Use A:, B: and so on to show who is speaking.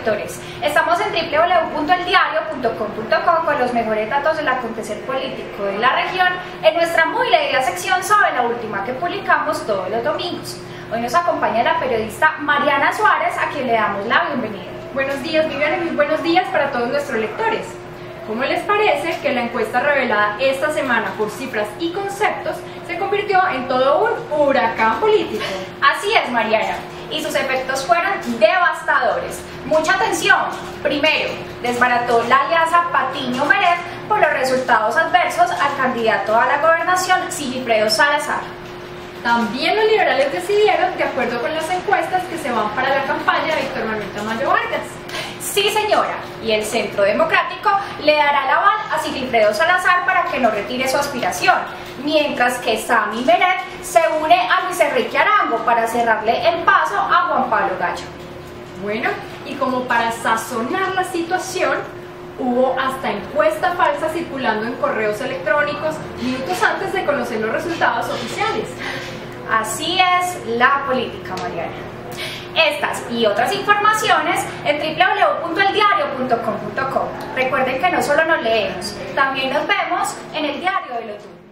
A: lectores. Estamos en www.eldiario.com.co con los mejores datos del acontecer político de la región en nuestra muy leída sección sobre la última que publicamos todos los domingos. Hoy nos acompaña la periodista Mariana Suárez, a quien le damos la bienvenida.
B: Buenos días, Viviana, y muy buenos días para todos nuestros lectores. ¿Cómo les parece que la encuesta revelada esta semana por Cifras y Conceptos se convirtió en todo un huracán político?
A: Así es, Mariana, y sus efectos fueron devastadores. Mucha atención. Primero, desbarató la alianza Patiño-Meret por los resultados adversos al candidato a la gobernación, Sigifredo Salazar.
B: También los liberales decidieron, de acuerdo con las encuestas, que se van para la campaña de Víctor Manuel Tamayo Vargas.
A: Sí, señora, y el Centro Democrático le dará el aval a Sigifredo Salazar para que no retire su aspiración, mientras que Sami Meret se une a Luis Enrique Arango para cerrarle el paso a Juan Pablo Gallo.
B: Bueno, y como para sazonar la situación, hubo hasta encuesta falsa circulando en correos electrónicos minutos antes de conocer los resultados oficiales.
A: Así es la política, Mariana. Estas y otras informaciones en www.eldiario.com.co. Recuerden que no solo nos leemos, también nos vemos en el Diario de los Lunes.